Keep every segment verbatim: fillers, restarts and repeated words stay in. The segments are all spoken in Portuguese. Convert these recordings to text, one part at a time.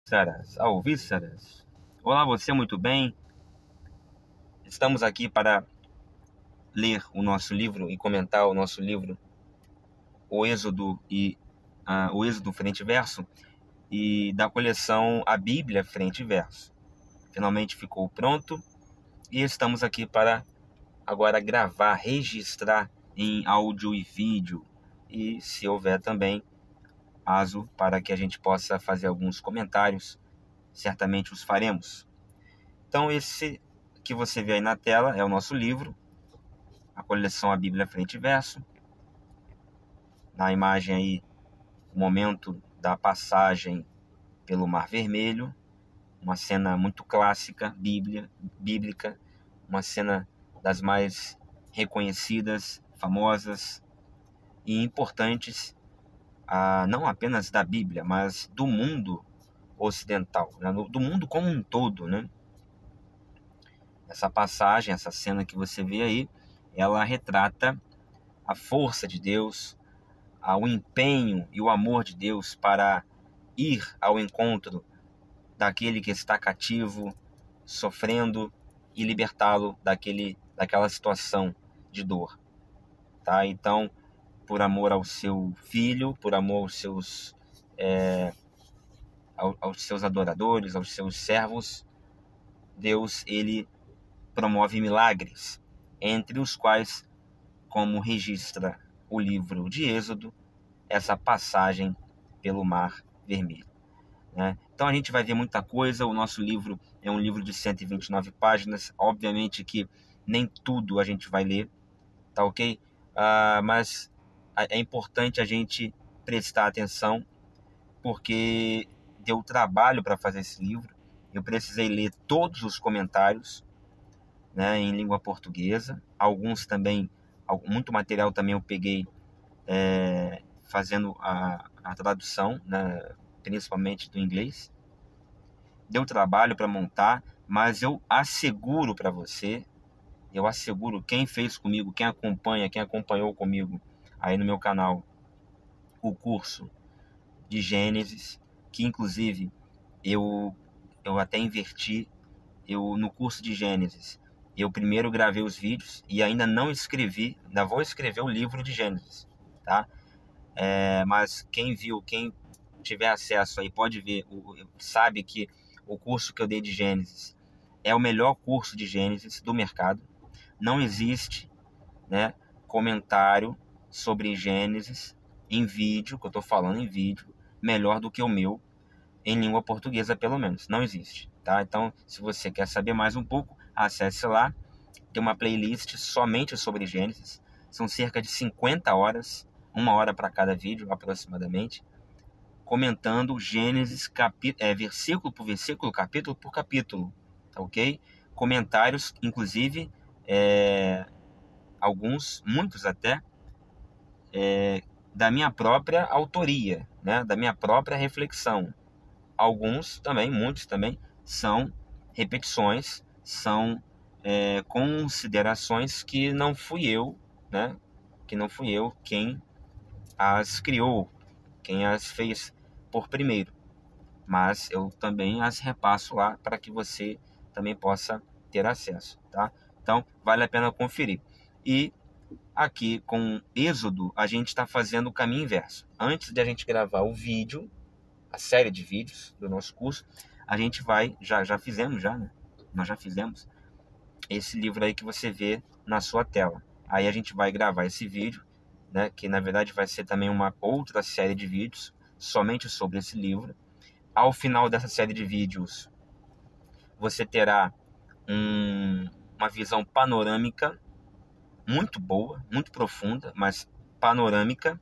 Vísceras, ao Vísceras. Olá, você, muito bem? Estamos aqui para ler o nosso livro e comentar o nosso livro, o Êxodo e ah, o Êxodo Frente e Verso, e da coleção A Bíblia Frente e Verso. Finalmente ficou pronto e estamos aqui para agora gravar, registrar em áudio e vídeo, e se houver também caso para que a gente possa fazer alguns comentários, certamente os faremos. Então, esse que você vê aí na tela é o nosso livro, a coleção A Bíblia Frente e Verso. Na imagem aí, o momento da passagem pelo Mar Vermelho, uma cena muito clássica, bíblia, bíblica, uma cena das mais reconhecidas, famosas e importantes, ah, não apenas da Bíblia, mas do mundo ocidental, né? Do mundo como um todo, né? Essa passagem, essa cena que você vê aí, ela retrata a força de Deus, o empenho e o amor de Deus para ir ao encontro daquele que está cativo, sofrendo, e libertá-lo daquele, daquela situação de dor. Tá? Então, por amor ao seu filho, por amor aos seus, é, aos seus adoradores, aos seus servos, Deus ele promove milagres, entre os quais, como registra o livro de Êxodo, essa passagem pelo Mar Vermelho, né? Então a gente vai ver muita coisa. O nosso livro é um livro de cento e vinte e nove páginas. Obviamente que nem tudo a gente vai ler, tá ok? Ah, mas é importante a gente prestar atenção, porque deu trabalho para fazer esse livro. Eu precisei ler todos os comentários, né, em língua portuguesa. Alguns também, muito material também eu peguei é, fazendo a, a tradução, né, principalmente do inglês. Deu trabalho para montar, mas eu asseguro para você, eu asseguro quem fez comigo, quem acompanha, quem acompanhou comigo aí no meu canal o curso de Gênesis, que inclusive eu, eu até inverti, eu no curso de Gênesis, eu primeiro gravei os vídeos e ainda não escrevi, ainda vou escrever o livro de Gênesis, tá? É, mas quem viu, quem tiver acesso aí pode ver, sabe que o curso que eu dei de Gênesis é o melhor curso de Gênesis do mercado. Não existe, né, comentário sobre Gênesis em vídeo, que eu estou falando em vídeo, melhor do que o meu, em língua portuguesa pelo menos. Não existe, tá? Então, se você quer saber mais um pouco, acesse lá. Tem uma playlist somente sobre Gênesis. São cerca de cinquenta horas, uma hora para cada vídeo aproximadamente, comentando Gênesis capi- é, versículo por versículo, capítulo por capítulo, tá ok? Comentários, inclusive, é, alguns, muitos até, é, da minha própria autoria, né? Da minha própria reflexão. Alguns também, muitos também, são repetições, são é, considerações que não fui eu, né? Que não fui eu quem as criou, quem as fez por primeiro, mas eu também as repasso lá para que você também possa ter acesso, tá? Então, vale a pena conferir. E aqui com Êxodo, a gente está fazendo o caminho inverso. Antes de a gente gravar o vídeo, a série de vídeos do nosso curso, a gente vai, já, já fizemos já, né? Nós já fizemos esse livro aí que você vê na sua tela. Aí a gente vai gravar esse vídeo, né, que na verdade vai ser também uma outra série de vídeos somente sobre esse livro. Ao final dessa série de vídeos, você terá um, uma visão panorâmica muito boa, muito profunda, mas panorâmica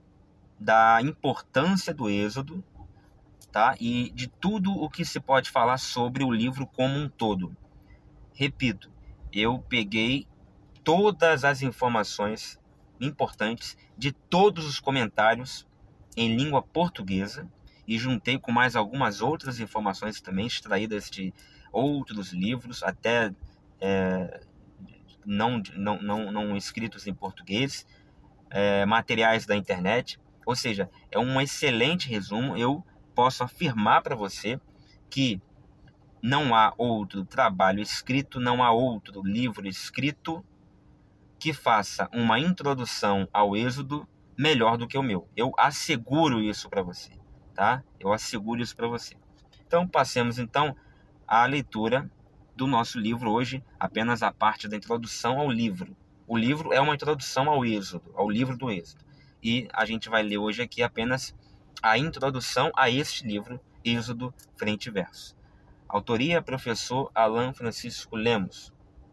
da importância do Êxodo, tá? E de tudo o que se pode falar sobre o livro como um todo. Repito, eu peguei todas as informações importantes de todos os comentários em língua portuguesa e juntei com mais algumas outras informações também extraídas de outros livros, até é, não, não, não, não escritos em português, é, materiais da internet. Ou seja, é um excelente resumo. Eu posso afirmar para você que não há outro trabalho escrito, não há outro livro escrito que faça uma introdução ao Êxodo melhor do que o meu. Eu asseguro isso para você, tá? Eu asseguro isso para você. Então, passemos então à leitura do nosso livro hoje, apenas a parte da introdução ao livro. O livro é uma introdução ao Êxodo, ao livro do Êxodo. E a gente vai ler hoje aqui apenas a introdução a este livro, Êxodo, frente e verso. Autoria, professor Alan Francisco Lemos.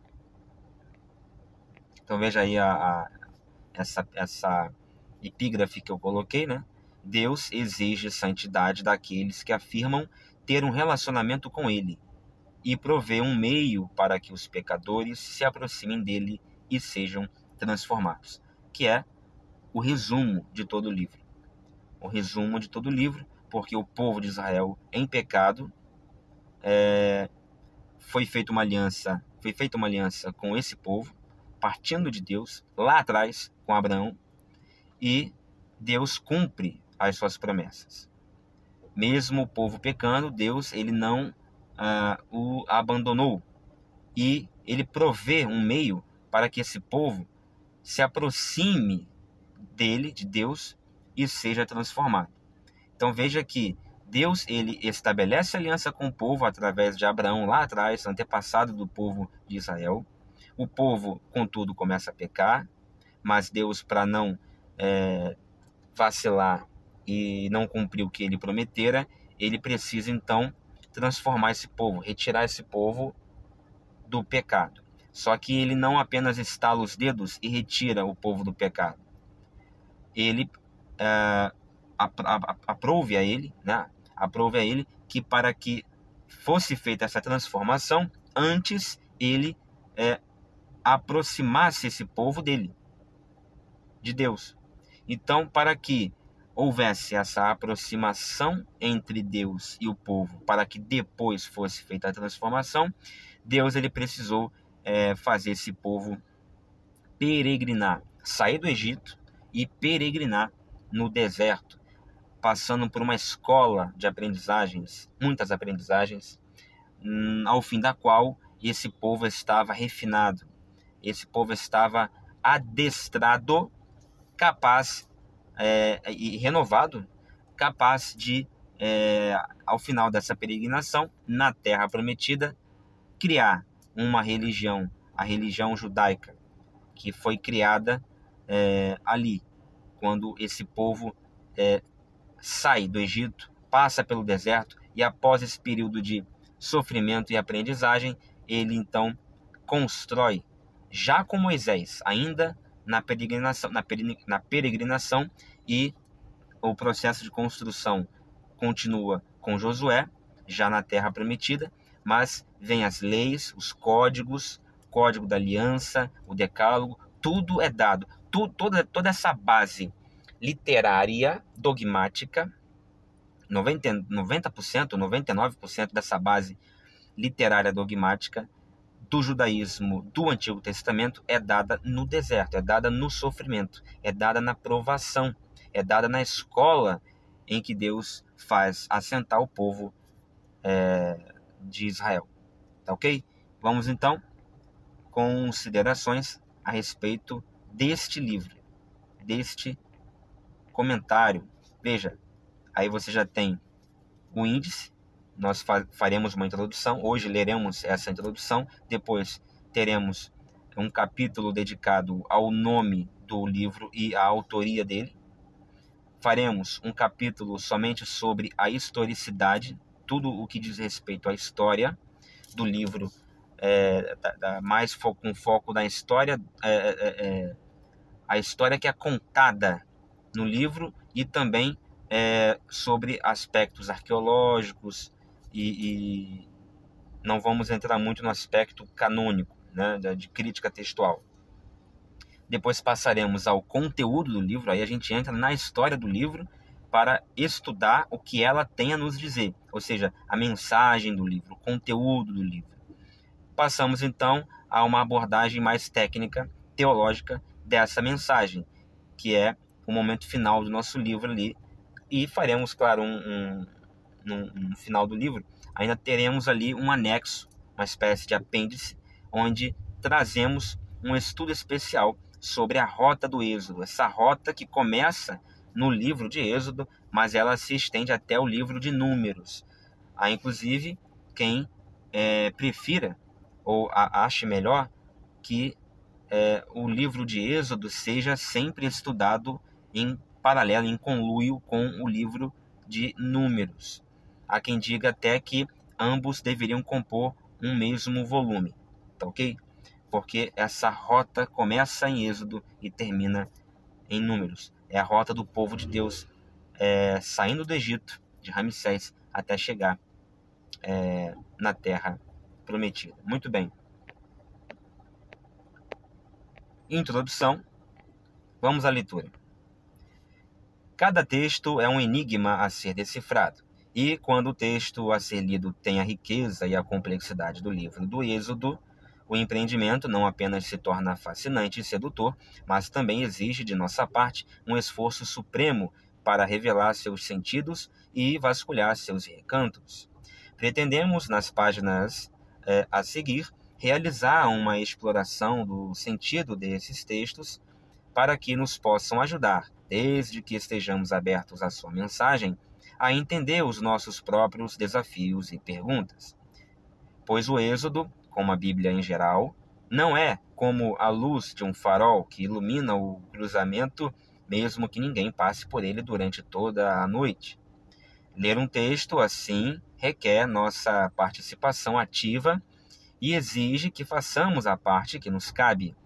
Então veja aí a, a, essa, essa epígrafe que eu coloquei, né? Deus exige santidade daqueles que afirmam ter um relacionamento com Ele e provê um meio para que os pecadores se aproximem dele e sejam transformados, que é o resumo de todo o livro. O resumo de todo o livro, porque o povo de Israel em pecado é, foi feita uma aliança, foi feita uma aliança com esse povo, partindo de Deus, lá atrás, com Abraão, e Deus cumpre as suas promessas. Mesmo o povo pecando, Deus ele não ah, o abandonou, e ele provê um meio para que esse povo se aproxime dele, de Deus, e seja transformado. Então veja que Deus ele estabelece aliança com o povo através de Abraão lá atrás, antepassado do povo de Israel. O povo, contudo, começa a pecar, mas Deus, para não é, vacilar e não cumprir o que ele prometera, ele precisa então transformar esse povo, retirar esse povo do pecado. Só que ele não apenas estala os dedos e retira o povo do pecado. Ele é, aprove a ele, né? aprove a ele que para que fosse feita essa transformação, antes ele é, aproximasse esse povo dele, de Deus. Então, para que houvesse essa aproximação entre Deus e o povo, para que depois fosse feita a transformação, Deus ele precisou é, fazer esse povo peregrinar, sair do Egito e peregrinar no deserto, passando por uma escola de aprendizagens, muitas aprendizagens, ao fim da qual esse povo estava refinado, esse povo estava adestrado, capaz é, e renovado, capaz de, é, ao final dessa peregrinação, na Terra Prometida, criar uma religião, a religião judaica, que foi criada é, ali, quando esse povo é, sai do Egito, passa pelo deserto, e após esse período de sofrimento e aprendizagem, ele então constrói, já com Moisés, ainda na peregrinação, na peregrinação, e o processo de construção continua com Josué, já na Terra Prometida, mas vem as leis, os códigos, código da aliança, o decálogo, tudo é dado, tudo, toda, toda essa base literária, dogmática, noventa, noventa por cento, noventa e nove por cento dessa base literária dogmática do judaísmo do Antigo Testamento é dada no deserto, é dada no sofrimento, é dada na provação, é dada na escola em que Deus faz assentar o povo é, de Israel. Tá ok? Vamos então considerações a respeito deste livro, deste comentário. Veja, aí você já tem o índice, nós faremos uma introdução, hoje leremos essa introdução, depois teremos um capítulo dedicado ao nome do livro e à autoria dele, faremos um capítulo somente sobre a historicidade, tudo o que diz respeito à história do livro, é, da, da, mais fo com foco na história, é, é, é, a história que é contada no livro, e também é, sobre aspectos arqueológicos, e, e não vamos entrar muito no aspecto canônico, né, de crítica textual. Depois passaremos ao conteúdo do livro, aí a gente entra na história do livro para estudar o que ela tem a nos dizer, ou seja, a mensagem do livro, o conteúdo do livro. Passamos então a uma abordagem mais técnica, teológica dessa mensagem, que é o momento final do nosso livro ali, e faremos, claro, um, um, no, no final do livro, ainda teremos ali um anexo, uma espécie de apêndice, onde trazemos um estudo especial sobre a rota do Êxodo. Essa rota que começa no livro de Êxodo, mas ela se estende até o livro de Números. Há, inclusive, quem é, prefira ou a, ache melhor que é, o livro de Êxodo seja sempre estudado em paralelo, em conluio com o livro de Números. Há quem diga até que ambos deveriam compor um mesmo volume, tá ok? Porque essa rota começa em Êxodo e termina em Números. É a rota do povo de Deus é, saindo do Egito, de Ramsés, até chegar é, na Terra Prometida. Muito bem. Introdução. Vamos à leitura. Cada texto é um enigma a ser decifrado, e quando o texto a ser lido tem a riqueza e a complexidade do livro do Êxodo, o empreendimento não apenas se torna fascinante e sedutor, mas também exige de nossa parte um esforço supremo para revelar seus sentidos e vasculhar seus recantos. Pretendemos, nas páginas eh, a seguir, realizar uma exploração do sentido desses textos para que nos possam ajudar, desde que estejamos abertos à sua mensagem, a entender os nossos próprios desafios e perguntas. Pois o Êxodo, como a Bíblia em geral, não é como a luz de um farol que ilumina o cruzamento, mesmo que ninguém passe por ele durante toda a noite. Ler um texto assim requer nossa participação ativa e exige que façamos a parte que nos cabe.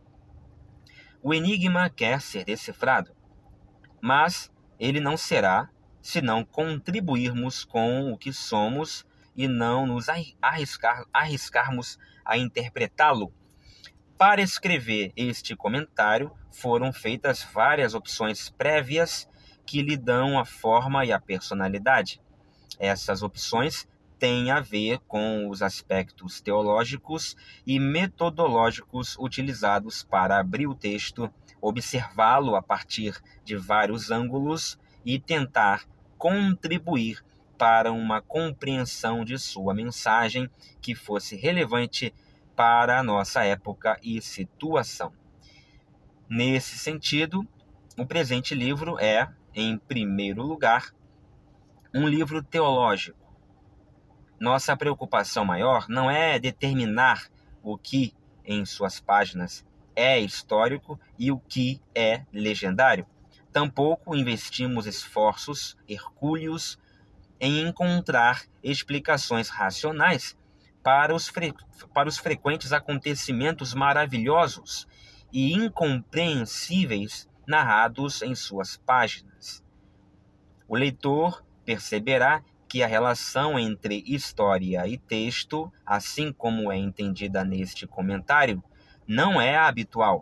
O enigma quer ser decifrado, mas ele não será se não contribuirmos com o que somos e não nos arriscar, arriscarmos a interpretá-lo. Para escrever este comentário, foram feitas várias opções prévias que lhe dão a forma e a personalidade. Essas opções têm a ver com os aspectos teológicos e metodológicos utilizados para abrir o texto, observá-lo a partir de vários ângulos e tentar contribuir para uma compreensão de sua mensagem que fosse relevante para a nossa época e situação. Nesse sentido, o presente livro é, em primeiro lugar, um livro teológico. Nossa preocupação maior não é determinar o que, em suas páginas, é histórico e o que é legendário. Tampouco investimos esforços hercúleos em encontrar explicações racionais para os, fre... para os frequentes acontecimentos maravilhosos e incompreensíveis narrados em suas páginas. O leitor perceberá que a relação entre história e texto, assim como é entendida neste comentário, não é habitual.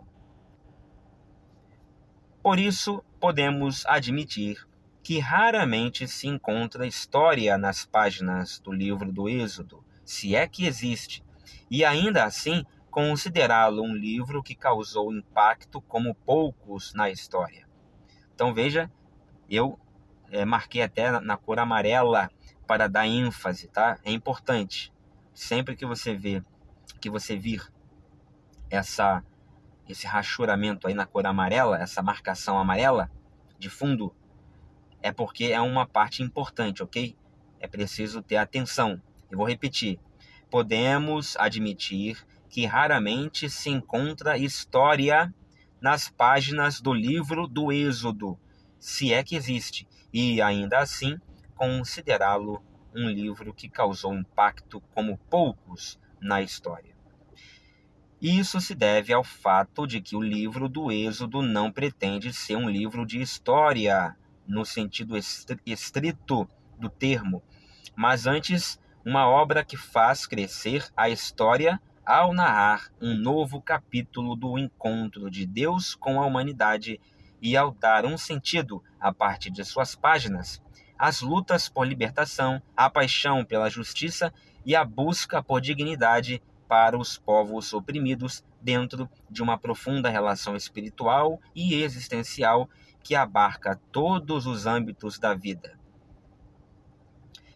Por isso, podemos admitir que raramente se encontra história nas páginas do livro do Êxodo, se é que existe, e ainda assim considerá-lo um livro que causou impacto como poucos na história. Então veja, eu é, marquei até na, na cor amarela para dar ênfase, tá? É importante. Sempre que você vê, que você vir essa, esse rachuramento aí na cor amarela, essa marcação amarela de fundo, é porque é uma parte importante, ok? É preciso ter atenção. Eu vou repetir. Podemos admitir que raramente se encontra história nas páginas do livro do Êxodo, se é que existe, e ainda assim considerá-lo um livro que causou impacto como poucos na história. Isso se deve ao fato de que o livro do Êxodo não pretende ser um livro de história, no sentido estrito do termo, mas antes uma obra que faz crescer a história ao narrar um novo capítulo do encontro de Deus com a humanidade e ao dar um sentido, a partir de suas páginas, às lutas por libertação, a paixão pela justiça e a busca por dignidade para os povos oprimidos dentro de uma profunda relação espiritual e existencial que abarca todos os âmbitos da vida.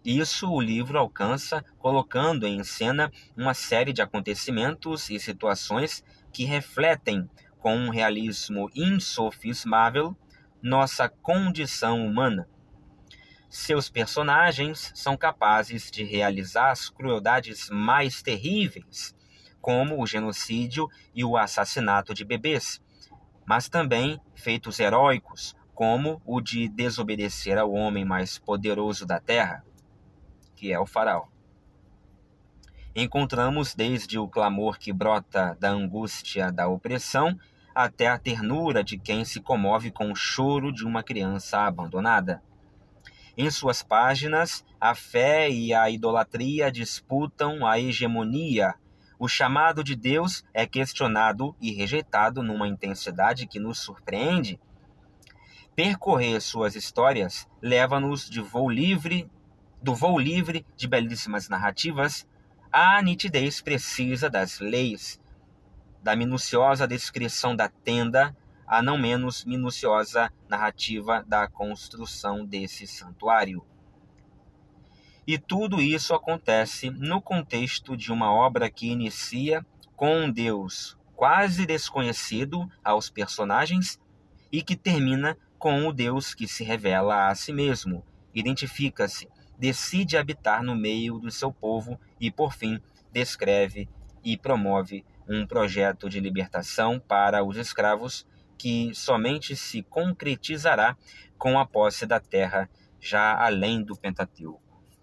Isso o livro alcança colocando em cena uma série de acontecimentos e situações que refletem com um realismo insofismável nossa condição humana. Seus personagens são capazes de realizar as crueldades mais terríveis, como o genocídio e o assassinato de bebês, mas também feitos heróicos, como o de desobedecer ao homem mais poderoso da terra, que é o faraó. Encontramos desde o clamor que brota da angústia da opressão até a ternura de quem se comove com o choro de uma criança abandonada. Em suas páginas, a fé e a idolatria disputam a hegemonia. O chamado de Deus é questionado e rejeitado numa intensidade que nos surpreende. Percorrer suas histórias leva-nos de voo livre, do voo livre de belíssimas narrativas à nitidez precisa das leis, da minuciosa descrição da tenda à não menos minuciosa narrativa da construção desse santuário. E tudo isso acontece no contexto de uma obra que inicia com um Deus quase desconhecido aos personagens e que termina com o Deus que se revela a si mesmo, identifica-se, decide habitar no meio do seu povo e, por fim, descreve e promove um projeto de libertação para os escravos que somente se concretizará com a posse da terra já além do Pentateuco.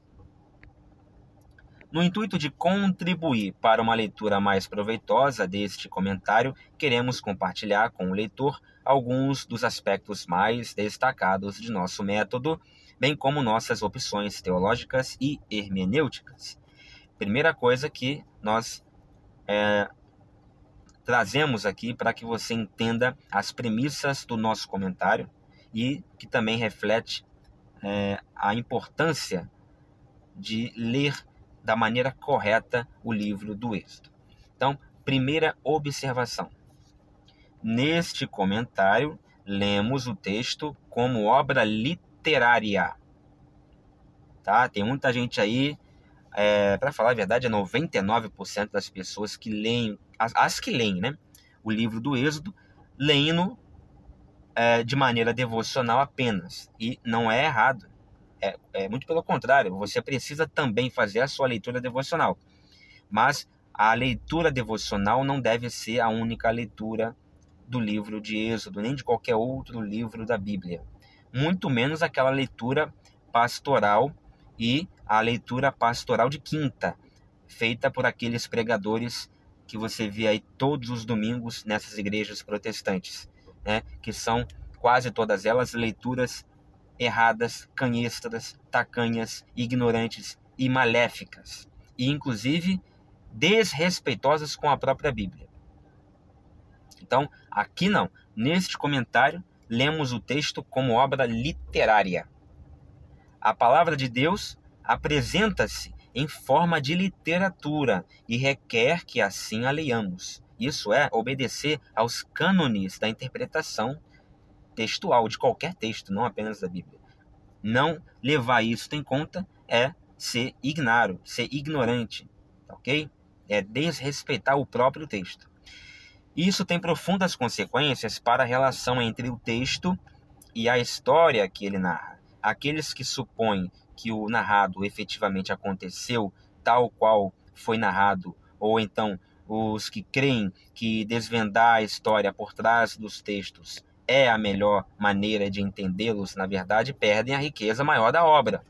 No intuito de contribuir para uma leitura mais proveitosa deste comentário, queremos compartilhar com o leitor alguns dos aspectos mais destacados de nosso método, bem como nossas opções teológicas e hermenêuticas. Primeira coisa que nós é, trazemos aqui para que você entenda as premissas do nosso comentário e que também reflete é, a importância de ler da maneira correta o livro do Êxodo. Então, primeira observação. Neste comentário, lemos o texto como obra literária. Tá? Tem muita gente aí, é, para falar a verdade, é noventa e nove por cento das pessoas que leem, as, as que leem, né, o livro do Êxodo, leem-no é, de maneira devocional apenas. E não é errado. É, é muito pelo contrário, você precisa também fazer a sua leitura devocional. Mas a leitura devocional não deve ser a única leitura do livro de Êxodo, nem de qualquer outro livro da Bíblia. Muito menos aquela leitura pastoral e a leitura pastoral de quinta, feita por aqueles pregadores que você vê aí todos os domingos nessas igrejas protestantes, né? Que são quase todas elas leituras erradas, canhestras, tacanhas, ignorantes e maléficas, e inclusive desrespeitosas com a própria Bíblia. Então, aqui não. Neste comentário, lemos o texto como obra literária. A palavra de Deus apresenta-se em forma de literatura e requer que assim a leiamos. Isso é, obedecer aos cânones da interpretação textual de qualquer texto, não apenas da Bíblia. Não levar isso em conta é ser ignaro, ser ignorante, ok? É desrespeitar o próprio texto. Isso tem profundas consequências para a relação entre o texto e a história que ele narra. Aqueles que supõem que o narrado efetivamente aconteceu tal qual foi narrado, ou então os que creem que desvendar a história por trás dos textos é a melhor maneira de entendê-los, na verdade, perdem a riqueza maior da obra.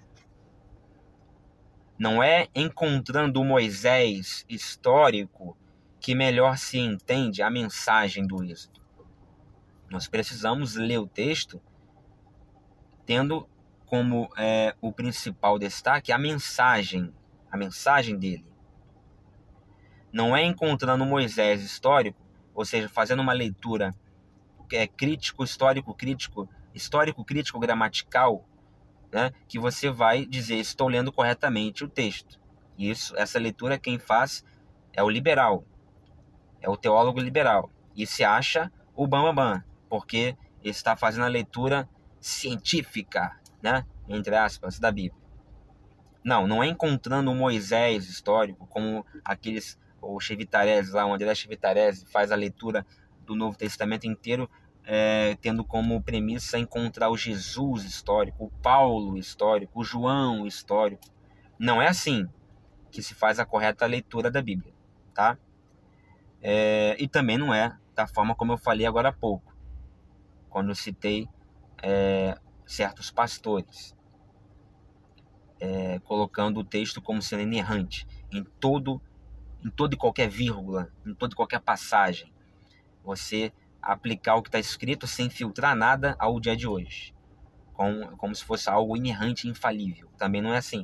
Não é encontrando o Moisés histórico que melhor se entende a mensagem do Êxodo. Nós precisamos ler o texto tendo como é, o principal destaque a mensagem, a mensagem dele. Não é encontrando o Moisés histórico, ou seja, fazendo uma leitura é, crítico, histórico, crítico, histórico, crítico, gramatical, né, que você vai dizer, estou lendo corretamente o texto. Isso, essa leitura quem faz é o liberal, é o teólogo liberal, e se acha o bambambam, porque está fazendo a leitura científica, né, entre aspas, da Bíblia. Não, não é encontrando o Moisés histórico, como aqueles, o Chevitarese lá, o André Chevitarese faz a leitura do Novo Testamento inteiro, é, tendo como premissa encontrar o Jesus histórico, o Paulo histórico, o João histórico. Não é assim que se faz a correta leitura da Bíblia, tá? É, e também não é da forma como eu falei agora há pouco, quando eu citei é, certos pastores, é, colocando o texto como sendo inerrante em todo, em toda e qualquer vírgula, em toda e qualquer passagem. Você aplicar o que está escrito sem filtrar nada ao dia de hoje, como, como se fosse algo inerrante e infalível. Também não é assim.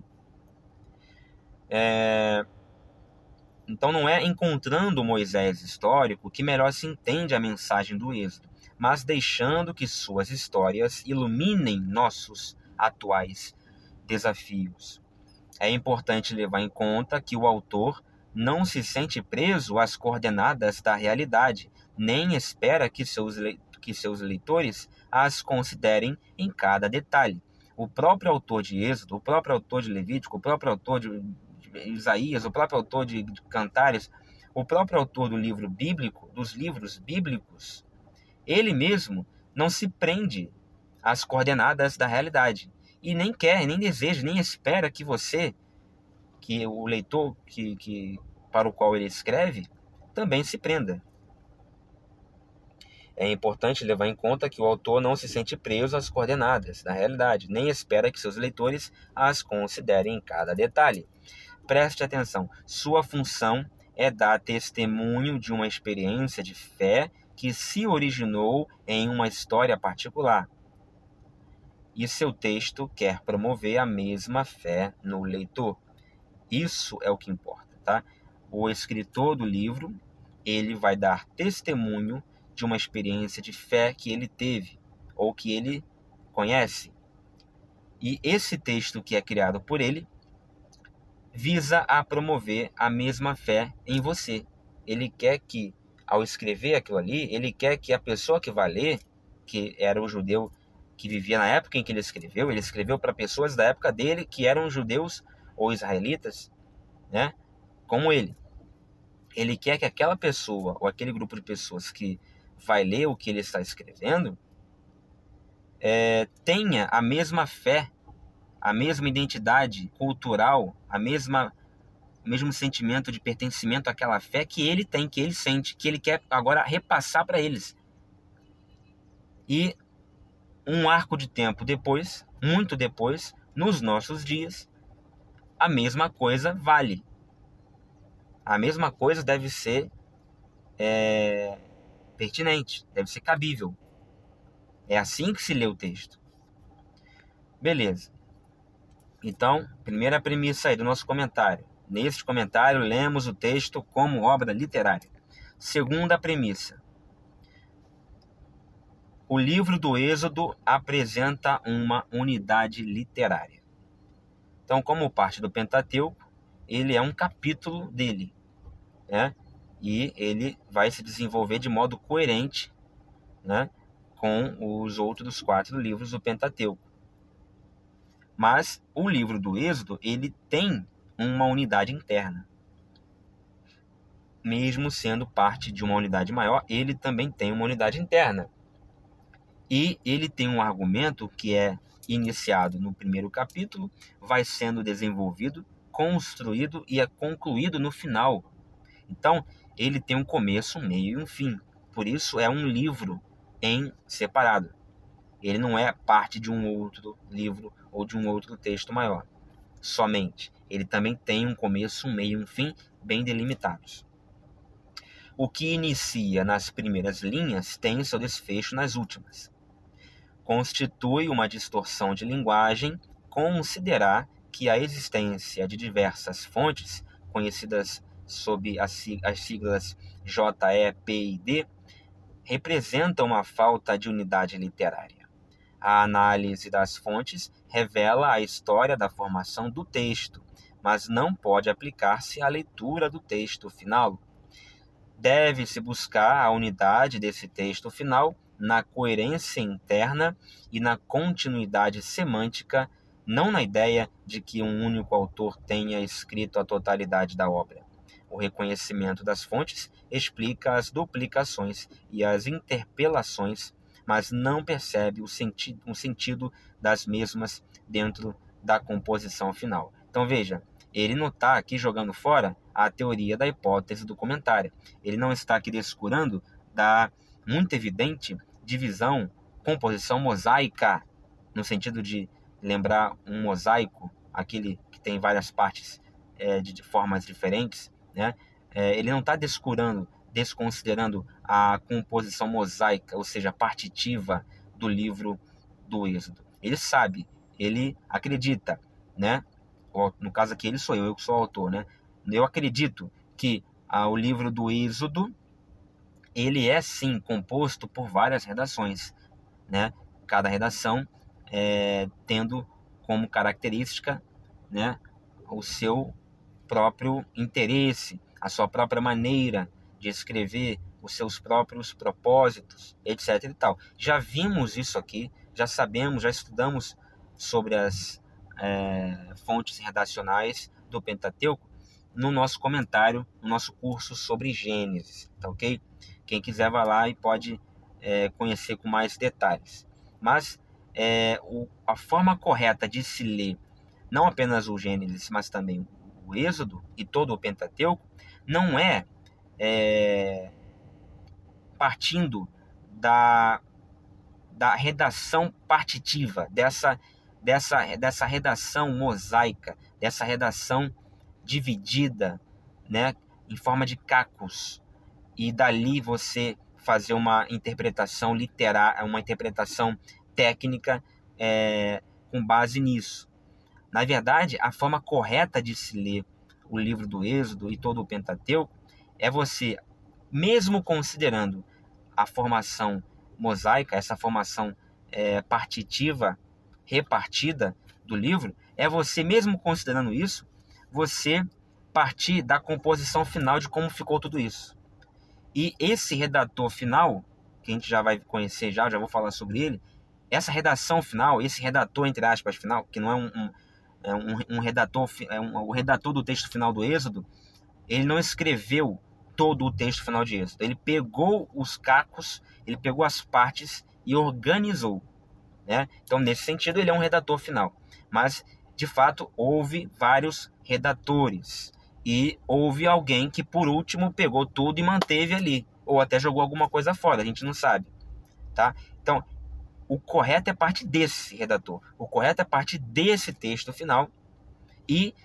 É... Então não é encontrando o Moisés histórico que melhor se entende a mensagem do Êxodo, mas deixando que suas histórias iluminem nossos atuais desafios. É importante levar em conta que o autor não se sente preso às coordenadas da realidade, nem espera que seus, que seus leitores as considerem em cada detalhe. O próprio autor de Êxodo, o próprio autor de Levítico, o próprio autor de Isaías, o próprio autor de Cantares, o próprio autor do livro bíblico, dos livros bíblicos, ele mesmo não se prende às coordenadas da realidade e nem quer, nem deseja, nem espera que você, que o leitor que, que, para o qual ele escreve, também se prenda. É importante levar em conta que o autor não se sente preso às coordenadas da realidade, nem espera que seus leitores as considerem em cada detalhe. Preste atenção, sua função é dar testemunho de uma experiência de fé que se originou em uma história particular. E seu texto quer promover a mesma fé no leitor. Isso é o que importa, tá? O escritor do livro, ele vai dar testemunho de uma experiência de fé que ele teve ou que ele conhece. E esse texto que é criado por ele visa a promover a mesma fé em você. Ele quer que, ao escrever aquilo ali, ele quer que a pessoa que vai ler, que era o judeu que vivia na época em que ele escreveu, ele escreveu para pessoas da época dele que eram judeus ou israelitas, né, como ele. Ele quer que aquela pessoa ou aquele grupo de pessoas que vai ler o que ele está escrevendo é, tenha a mesma fé, a mesma identidade cultural, a mesma, o mesmo sentimento de pertencimento àquela fé que ele tem, que ele sente, que ele quer agora repassar para eles. E um arco de tempo depois, muito depois, nos nossos dias, a mesma coisa vale. A mesma coisa deve ser é, pertinente, deve ser cabível. É assim que se lê o texto. Beleza. Então, primeira premissa aí do nosso comentário. Neste comentário, lemos o texto como obra literária. Segunda premissa. O livro do Êxodo apresenta uma unidade literária. Então, como parte do Pentateuco, ele é um capítulo dele, né? E ele vai se desenvolver de modo coerente, né, com os outros quatro livros do Pentateuco. Mas o livro do Êxodo, ele tem uma unidade interna. Mesmo sendo parte de uma unidade maior, ele também tem uma unidade interna. E ele tem um argumento que é iniciado no primeiro capítulo, vai sendo desenvolvido, construído e é concluído no final. Então, ele tem um começo, um meio e um fim. Por isso, é um livro em separado. Ele não é parte de um outro livro ou de um outro texto maior. Somente. Ele também tem um começo, um meio e um fim bem delimitados. O que inicia nas primeiras linhas tem seu desfecho nas últimas. Constitui uma distorção de linguagem considerar que a existência de diversas fontes, conhecidas sob as siglas J E P I D, representa uma falta de unidade literária. A análise das fontes revela a história da formação do texto, mas não pode aplicar-se à leitura do texto final. Deve-se buscar a unidade desse texto final na coerência interna e na continuidade semântica não na ideia de que um único autor tenha escrito a totalidade da obra. O reconhecimento das fontes explica as duplicações e as interpelações, mas não percebe o sentido, o sentido das mesmas dentro da composição final. Então veja, ele não está aqui jogando fora a teoria da hipótese do comentário. Ele não está aqui descurando da muito evidente divisão, composição mosaica, no sentido de lembrar um mosaico, aquele que tem várias partes é, de, de formas diferentes, né? É, ele não está descurando, desconsiderando a composição mosaica, ou seja, partitiva do livro do Êxodo. Ele sabe, ele acredita, né? No caso aqui ele sou eu, eu que sou o autor, né? Eu acredito que ah, o livro do Êxodo, ele é sim composto por várias redações, né? Cada redação é, tendo como característica, né, o seu próprio interesse, a sua própria maneira de escrever, os seus próprios propósitos, etc e tal. Já vimos isso aqui, já sabemos, já estudamos sobre as é, fontes redacionais do Pentateuco no nosso comentário, no nosso curso sobre Gênesis, tá ok? Quem quiser vai lá e pode é, conhecer com mais detalhes. Mas é, o, a forma correta de se ler não apenas o Gênesis, mas também o Êxodo e todo o Pentateuco, não é, é partindo da, da redação partitiva, dessa, dessa, dessa redação mosaica, dessa redação dividida, né, em forma de cacos, e dali você fazer uma interpretação literária, uma interpretação técnica é, com base nisso. Na verdade, a forma correta de se ler o livro do Êxodo e todo o Pentateuco é você, mesmo considerando a formação mosaica, essa formação é, partitiva, repartida do livro, é você, mesmo considerando isso, você partir da composição final de como ficou tudo isso. E esse redator final, que a gente já vai conhecer já, já vou falar sobre ele, essa redação final, esse redator, entre aspas, final, que não é um, um, é um, um redator, é um, o redator do texto final do Êxodo, ele não escreveu todo o texto final de Êxodo. Ele pegou os cacos, ele pegou as partes e organizou, né? Então, nesse sentido, ele é um redator final. Mas, de fato, houve vários redatores. E houve alguém que, por último, pegou tudo e manteve ali. Ou até jogou alguma coisa fora, a gente não sabe. Tá? Então, o correto é parte desse redator. O correto é parte desse texto final. E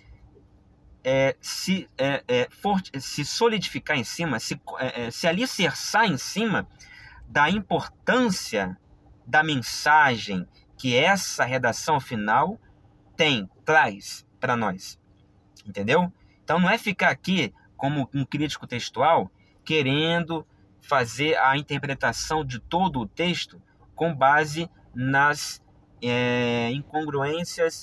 é, se, é, é, for, se solidificar em cima, se, é, se alicerçar em cima da importância da mensagem que essa redação final tem, traz para nós. Entendeu? Então não é ficar aqui como um crítico textual querendo fazer a interpretação de todo o texto com base nas é, incongruências,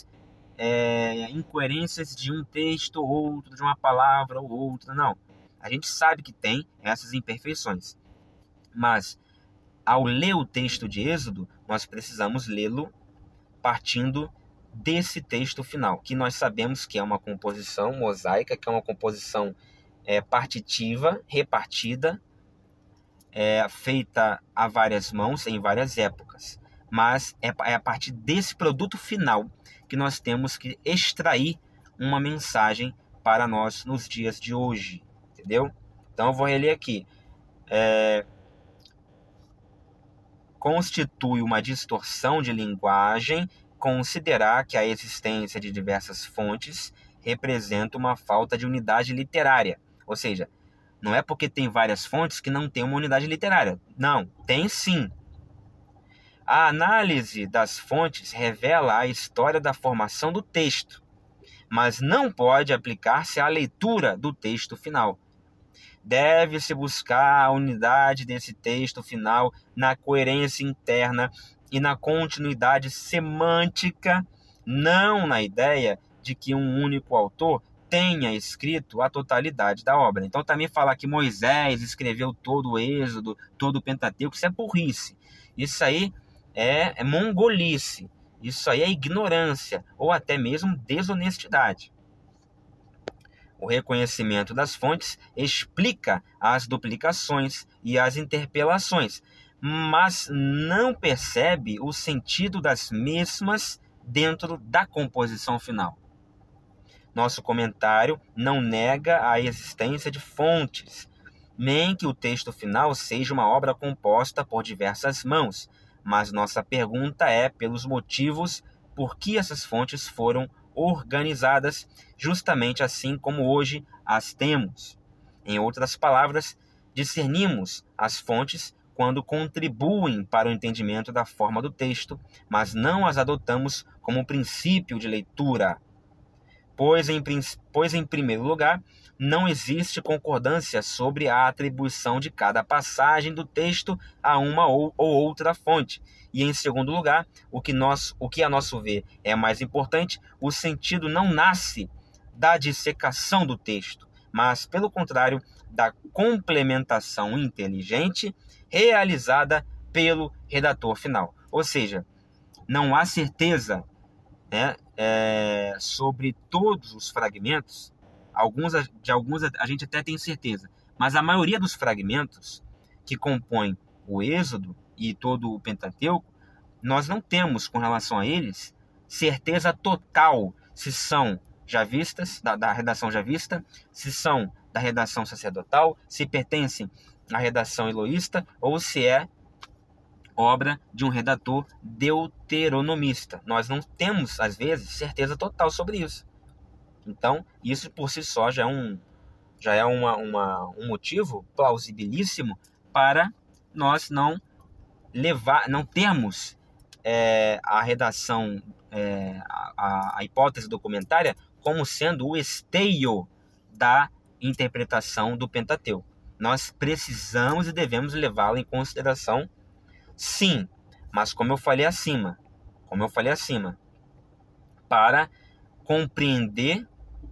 é, incoerências de um texto ou outro, de uma palavra ou outra. Não. A gente sabe que tem essas imperfeições. Mas ao ler o texto de Êxodo, nós precisamos lê-lo partindo desse texto final, que nós sabemos que é uma composição mosaica, que é uma composição é, partitiva, repartida, é, feita a várias mãos, em várias épocas. Mas é, é a partir desse produto final que nós temos que extrair uma mensagem para nós nos dias de hoje, entendeu? Então eu vou reler aqui. É, constitui uma distorção de linguagem considerar que a existência de diversas fontes representa uma falta de unidade literária. Ou seja, não é porque tem várias fontes que não tem uma unidade literária. Não, tem sim. A análise das fontes revela a história da formação do texto, mas não pode aplicar-se à leitura do texto final. Deve-se buscar a unidade desse texto final na coerência interna e na continuidade semântica, não na ideia de que um único autor tenha escrito a totalidade da obra. Então também falar que Moisés escreveu todo o Êxodo, todo o Pentateuco, isso é burrice. Isso aí é, é mongolice. Isso aí é ignorância ou até mesmo desonestidade. O reconhecimento das fontes explica as duplicações e as interpelações, mas não percebe o sentido das mesmas dentro da composição final. Nosso comentário não nega a existência de fontes, nem que o texto final seja uma obra composta por diversas mãos, mas nossa pergunta é pelos motivos por que essas fontes foram organizadas justamente assim como hoje as temos. Em outras palavras, discernimos as fontes quando contribuem para o entendimento da forma do texto, mas não as adotamos como princípio de leitura. Pois em, pois, em primeiro lugar, não existe concordância sobre a atribuição de cada passagem do texto a uma ou, ou outra fonte. E, em segundo lugar, o que, nós, o que a nosso ver é mais importante, o sentido não nasce da dissecação do texto, mas, pelo contrário, da complementação inteligente realizada pelo redator final. Ou seja, não há certeza, né, é, sobre todos os fragmentos. Alguns, de alguns a gente até tem certeza, mas a maioria dos fragmentos que compõem o Êxodo e todo o Pentateuco, nós não temos com relação a eles certeza total se são javistas, da, da redação javista, se são da redação sacerdotal, se pertencem à redação eloísta ou se é obra de um redator deuteronomista. Nós não temos, às vezes, certeza total sobre isso. Então, isso por si só já é um, já é uma, uma, um motivo plausibilíssimo para nós não levar, não termos é, a redação, é, a, a hipótese documentária como sendo o esteio da interpretação do Pentateuco. Nós precisamos e devemos levá-la em consideração, sim, mas como eu falei acima, como eu falei acima, para compreender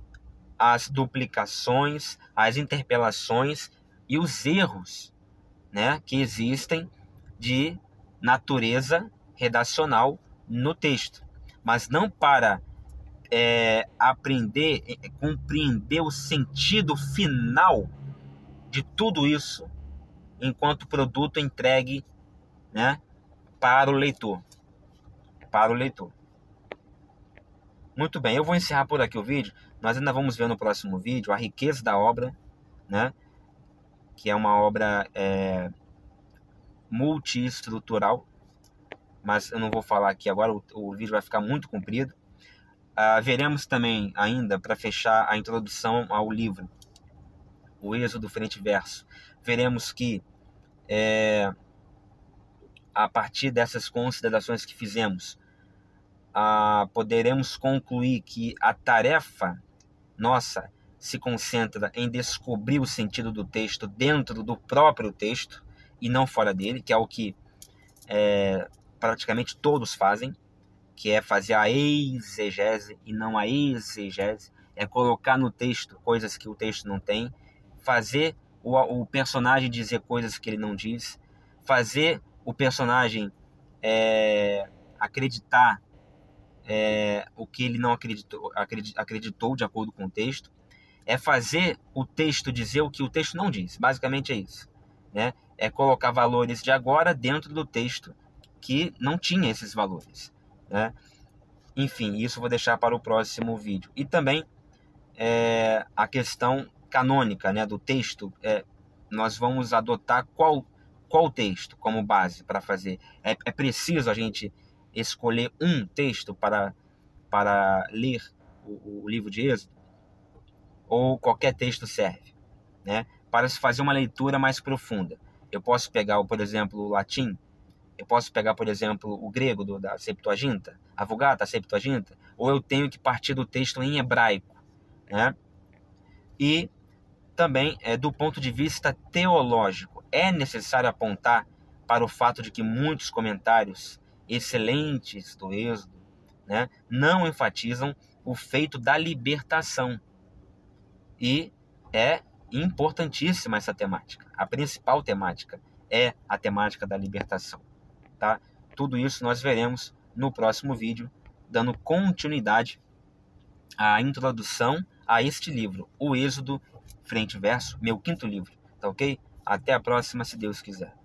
as duplicações, as interpelações e os erros, né, que existem de natureza redacional no texto, mas não para é, aprender, é, compreender o sentido final de tudo isso enquanto produto entregue, né, para o leitor, para o leitor. Muito bem, eu vou encerrar por aqui o vídeo. Nós ainda vamos ver no próximo vídeo a riqueza da obra, né? Que é uma obra é, multiestrutural, mas eu não vou falar aqui agora, o, o vídeo vai ficar muito comprido. Ah, veremos também ainda, para fechar a introdução ao livro, o Êxodo frente e verso, veremos que é, a partir dessas considerações que fizemos, ah, poderemos concluir que a tarefa nossa se concentra em descobrir o sentido do texto dentro do próprio texto e não fora dele, que é o que é, praticamente todos fazem, que é fazer a exegese e não a exegese, é colocar no texto coisas que o texto não tem, fazer o, o personagem dizer coisas que ele não diz, fazer o personagem é, acreditar é, o que ele não acreditou, acreditou de acordo com o texto, é fazer o texto dizer o que o texto não diz. Basicamente é isso, né? É colocar valores de agora dentro do texto que não tinha esses valores, né? Enfim, isso eu vou deixar para o próximo vídeo. E também é, a questão canônica, né, do texto. É, nós vamos adotar qual, qual texto como base para fazer. É, é preciso a gente escolher um texto para, para ler o, o livro de Êxodo? Ou qualquer texto serve, né? Para se fazer uma leitura mais profunda. Eu posso pegar, por exemplo, o latim, eu posso pegar, por exemplo, o grego do, da Septuaginta, a Vulgata, a Septuaginta, ou eu tenho que partir do texto em hebraico, né? E também, é, do ponto de vista teológico, é necessário apontar para o fato de que muitos comentários excelentes do Êxodo, né, não enfatizam o feito da libertação. E é importantíssima essa temática. A principal temática é a temática da libertação, tá? Tudo isso nós veremos no próximo vídeo, dando continuidade à introdução a este livro, O Êxodo, frente e verso, meu quinto livro, tá ok? Até a próxima, se Deus quiser.